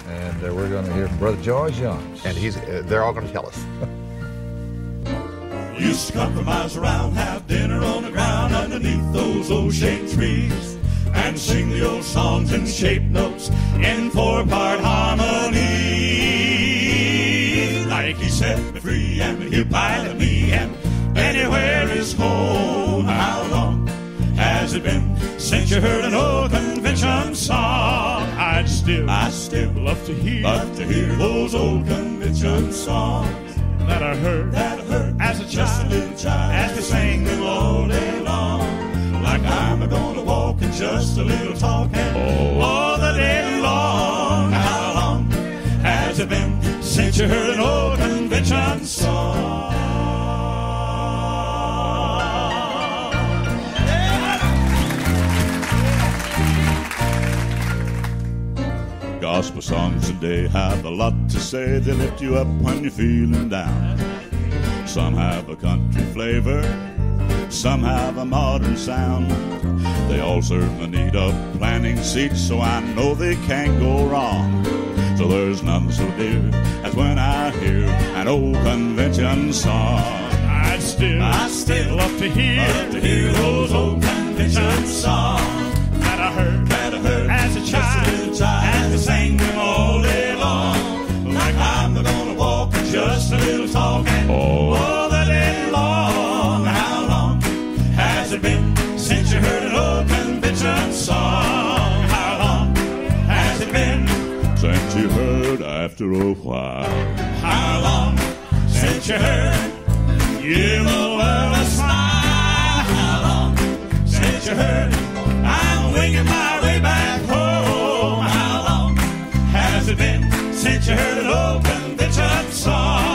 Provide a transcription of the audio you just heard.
And we're going to hear from Brother George Youngs. And they're all going to tell us. Used to come for miles around, have dinner on the ground underneath those old shade trees, and sing the old songs in shape notes in four-part harmony. Like he set me free and he'll pilot me, and anywhere is home. How long has it been since you heard an old convention song? I still love to hear those old convention songs that I heard as a child, as we sang them all day long. Like I'm gonna walk and just a little talk and all the day long. How long has it been since you heard an old convention song? Gospel songs today have a lot to say. They lift you up when you're feeling down. Some have a country flavor, some have a modern sound. They all certainly need a planting seat, so I know they can't go wrong. So there's none so dear as when I hear an old convention song. I still love to hear those old convention songs that I heard as a child, as we sang them all day long. Like I'm gonna walk and just a little talk and all the day long. How long has it been since you heard an old convention song? How long has it been since you heard after a while? How long since you heard give the world a smile? How long since you heard I'm winging my way back home? How long has it been since you heard an old convention song?